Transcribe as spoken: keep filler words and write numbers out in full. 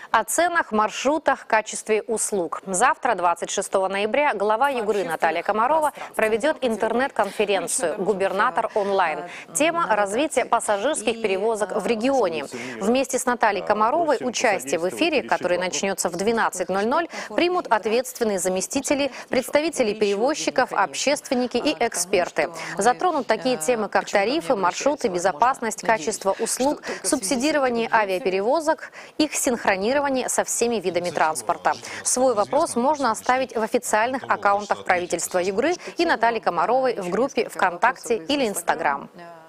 О ценах, маршрутах, качестве услуг. Завтра, двадцать шестого ноября, глава Югры Наталья Комарова проведет интернет-конференцию «Губернатор онлайн». Тема – развитие пассажирских перевозок в регионе. Вместе с Натальей Комаровой участие в эфире, который начнется в двенадцать ноль ноль, примут ответственные заместители, представители перевозчиков, общественники и эксперты. Затронут такие темы, как тарифы, маршруты, безопасность, качество услуг, субсидирование авиаперевозок, их синхронирование со всеми видами транспорта. Свой вопрос можно оставить в официальных аккаунтах правительства Югры и Натальи Комаровой в группе ВКонтакте или Инстаграм.